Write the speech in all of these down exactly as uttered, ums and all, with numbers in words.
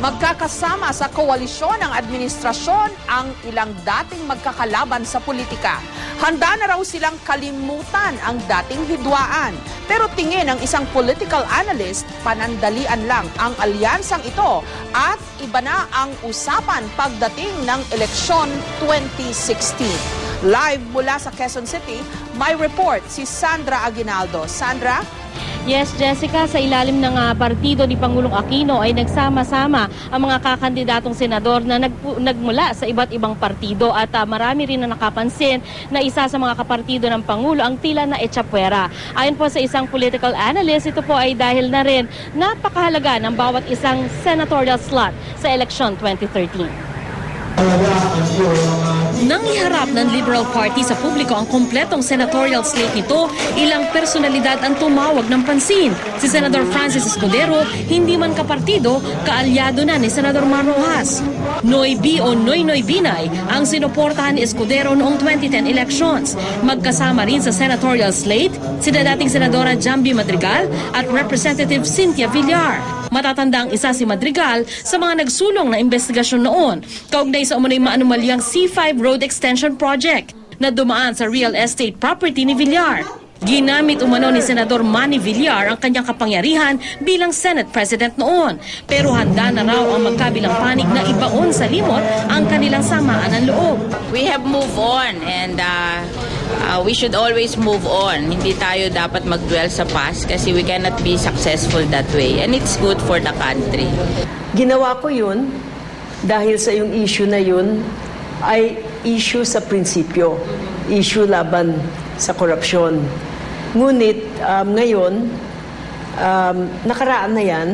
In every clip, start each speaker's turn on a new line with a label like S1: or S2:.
S1: Magkakasama sa koalisyon ng administrasyon ang ilang dating magkakalaban sa politika. Handa na raw silang kalimutan ang dating hidwaan. Pero tingin ng isang political analyst, panandalian lang ang alyansang ito at iba na ang usapan pagdating ng eleksyon twenty sixteen. Live mula sa Quezon City, may report si Sandra Aguinaldo. Sandra?
S2: Yes, Jessica, sa ilalim ng uh, partido ni Pangulong Aquino ay nagsama-sama ang mga kakandidatong senador na nag nagmula sa iba't ibang partido at uh, marami rin na nakapansin na isa sa mga kapartido ng Pangulo ang tila na echapwera. Ayon po sa isang political analyst, ito po ay dahil na rin napakahalaga ng bawat isang senatorial slot sa election twenty thirteen. Nang iharap ng Liberal Party sa publiko ang kompletong senatorial slate nito, ilang personalidad ang tumawag ng pansin. Si Senador Francis Escudero, hindi man kapartido, kaalyado na ni Senador Mar Rojas. Noy B o Noy Noy Binay ang sinuportahan ni Escudero noong twenty ten elections. Magkasama rin sa senatorial slate sina dating Senadora Jambi Madrigal at Representative Cynthia Villar. Matatanda ang isa si Madrigal sa mga nagsulong na investigasyon noon kaugnay sa umunay maanumalyang C five Road Extension Project na dumaan sa real estate property ni Villar. Ginamit umano ni Senador Manny Villar ang kanyang kapangyarihan bilang Senate President noon. Pero handa na raw ang magkabilang panig na ibaon sa limot ang kanilang samaan ng loob.
S3: We have moved on and uh, uh, we should always move on. Hindi tayo dapat mag-dwell sa past kasi we cannot be successful that way. And it's good for the country.
S4: Ginawa ko yun dahil sa yung issue na yun ay issue sa prinsipyo, issue laban sa korupsyon. Ngunit um, ngayon, um, nakaraan na yan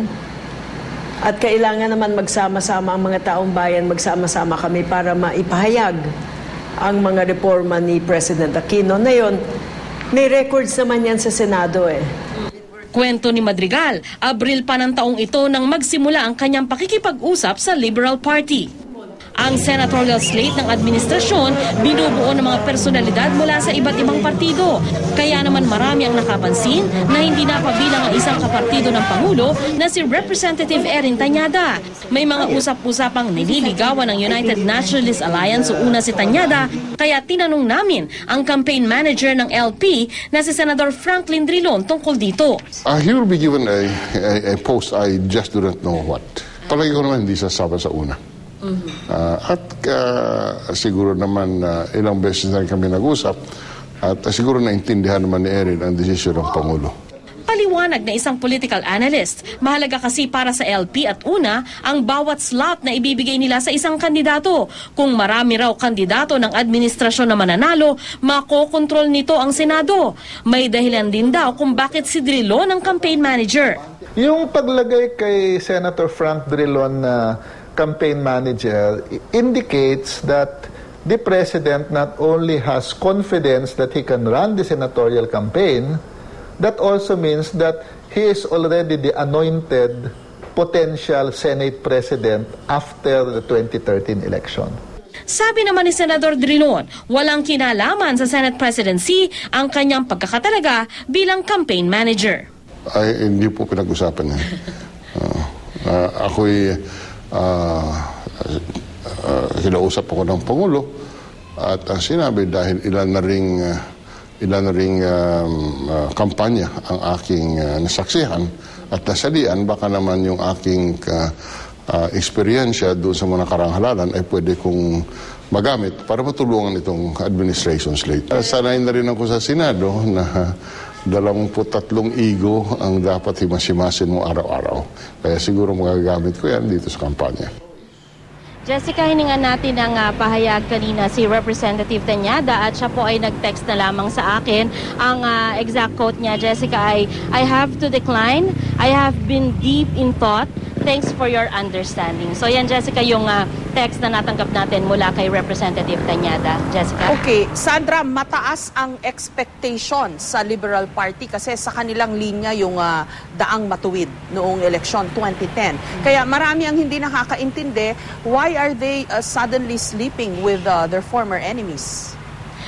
S4: at kailangan naman magsama-sama ang mga taong bayan, magsama-sama kami para maipahayag ang mga reforma ni President Aquino. Na yun, may records naman yan sa Senado eh.
S2: Kwento ni Madrigal, Abril pa ng taong ito nang magsimula ang kanyang pakikipag-usap sa Liberal Party. Ang senatorial slate ng administrasyon binubuo ng mga personalidad mula sa iba't ibang partido. Kaya naman marami ang nakapansin na hindi napabilang ang isang kapartido ng Pangulo na si Representative Erin Tañada. May mga usap-usapang nililigawan ng United Nationalist Alliance o una si Tañada, kaya tinanong namin ang campaign manager ng L P na si Senador Franklin Drilon tungkol dito.
S5: Uh, he will be given a, a, a post, I just do not know what. Palagi ko naman hindi sasama sa una. Uh, at uh, siguro naman uh, ilang beses na rin kami nag-usap at uh, siguro naintindihan naman ni Erin ang desisyon ng Pangulo.
S2: Paliwanag na isang political analyst, mahalaga kasi para sa L P at una ang bawat slot na ibibigay nila sa isang kandidato. Kung marami raw kandidato ng administrasyon na mananalo, makokontrol nito ang Senado. May dahilan din daw kung bakit si Drilon ang campaign manager.
S6: Yung paglagay kay Senator Frank Drilon na uh, campaign manager indicates that the president not only has confidence that he can run the senatorial campaign, that also means that he is already the anointed potential Senate President after the twenty thirteen election.
S2: Sabi naman ni Senador Drilon, walang kinalaman sa Senate presidency ang kanyang pagkakatalaga bilang campaign manager.
S5: Ay, hindi po pinag-usapan yan. Uh, uh, ako'y Uh, uh, kinausap ako ng Pangulo at uh, sinabi dahil ilan na ring uh, ilan na ring um, uh, kampanya ang aking uh, nasaksihan at nasalian, baka naman yung aking uh, uh, eksperyensya doon sa mga karanghalan ay pwede kong magamit para matulungan itong administration slate. Uh, sanay na rin ako sa Senado na uh, dalawampu't tatlong igo ang dapat himasimasin mo araw-araw. Kaya siguro magagamit ko yan dito sa kampanya.
S2: Jessica, hiningan natin ang uh, pahayag kanina si Representative Tañada at siya po ay nag-text na lamang sa akin. Ang uh, exact quote niya, Jessica, ay, I have to decline. I have been deep in thought. Thanks for your understanding. So yan, Jessica, yung uh, text na natanggap natin mula kay Representative Tañada. Jessica?
S1: Okay, Sandra, mataas ang expectation sa Liberal Party kasi sa kanilang linya yung uh, daang matuwid noong eleksyon twenty ten. Kaya marami ang hindi nakakaintindi, why are they uh, suddenly sleeping with uh, their former enemies?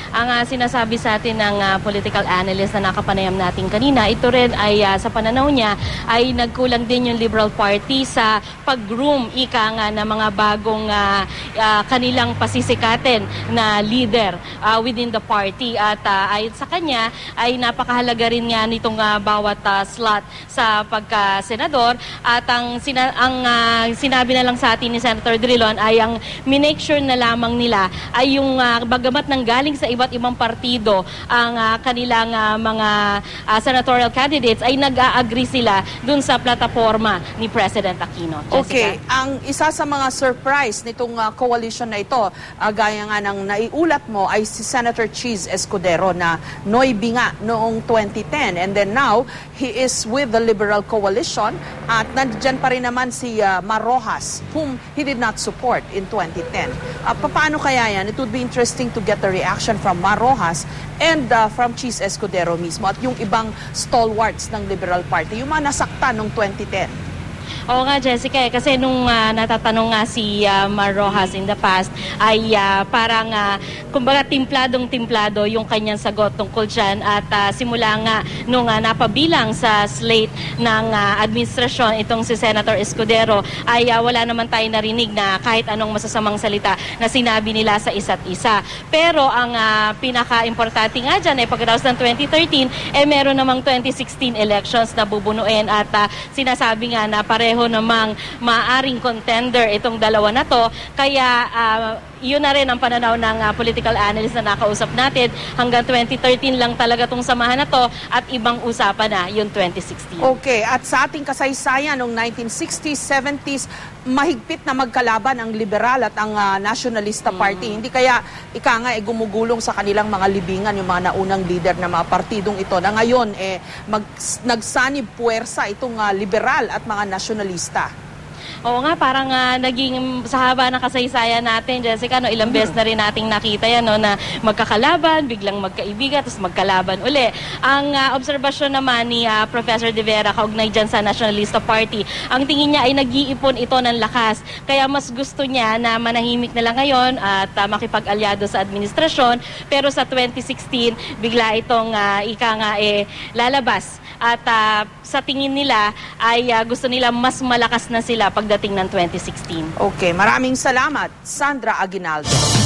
S7: ang uh, sinasabi sa atin ng uh, political analyst na nakapanayam natin kanina, ito rin ay uh, sa pananaw niya ay nagkulang din yung Liberal Party sa pag-groom ika nga na mga bagong uh, uh, kanilang pasisikatin na leader uh, within the party. At uh, ayon sa kanya ay napakahalaga rin nga nitong uh, bawat uh, slot sa pagka-senador. At ang, sina ang uh, sinabi na lang sa atin ni Senator Drilon ay ang minake sure na lamang nila ay yung uh, bagamat nang galing sa iba't ibang partido ang uh, kanilang uh, mga uh, senatorial candidates ay nag-a-agree sila dun sa plataforma ni President Aquino. Jessica?
S1: Okay, ang isa sa mga surprise nitong uh, coalition na ito, uh, gaya nga ng naiulat mo, ay si Senator Cheese Escudero na Noybi nga noong twenty ten, and then now he is with the Liberal Coalition at nandiyan pa rin naman si uh, Mar Rojas, whom he did not support in twenty ten. Uh, paano kaya yan? It would be interesting to get the reaction from Mar Rojas and uh, from Cheese Escudero mismo at yung ibang stalwarts ng Liberal Party, yung mga nasaktan noong twenty ten.
S7: Oo nga, Jessica, eh, kasi nung uh, natatanong nga si uh, Mar Rojas in the past, ay uh, parang, uh, kumbaga, timpladong-timplado yung kanyang sagot tungkol dyan. At uh, simula nga nung uh, napabilang sa slate ng uh, administrasyon, itong si Senator Escudero, ay uh, wala naman tayo narinig na kahit anong masasamang salita na sinabi nila sa isa't isa. Pero ang uh, pinaka-importante nga dyan, eh, pagkatapos ng twenty thirteen, eh meron namang twenty sixteen elections na bubunuin at uh, sinasabi nga na pareho namang maaring contender itong dalawa na to. Kaya uh, yun na rin ang pananaw ng uh, political analyst na nakausap natin. Hanggang twenty thirteen lang talaga tong samahan na to at ibang usapan na yung twenty sixteen.
S1: Okay, at sa ating kasaysayan noong nineteen sixties, seventies, mahigpit na magkalaban ang liberal at ang uh, nationalista party. Mm. Hindi kaya ika nga eh, gumugulong sa kanilang mga libingan yung mga naunang leader ng mga partidong ito na ngayon eh, mag, nagsanib puwersa itong uh, liberal at mga nationalista.
S7: Oo nga, parang uh, naging sa haba ng kasaysayan natin, Jessica, no, ilang beses na rin nating nakita yan, no, na magkakalaban, biglang magkaibigan, tapos magkalaban uli. Ang uh, obserbasyon naman ni uh, Professor De Vera kaugnay dyan sa Nationalista Party, ang tingin niya ay nag-iipon ito ng lakas. Kaya mas gusto niya na manahimik na lang ngayon at uh, makipag-alyado sa administrasyon. Pero sa twenty sixteen, bigla itong uh, ika nga eh, lalabas. At uh, sa tingin nila ay uh, gusto nila mas malakas na sila pagdating ng twenty sixteen.
S1: Okay, maraming salamat, Sandra Aguinaldo.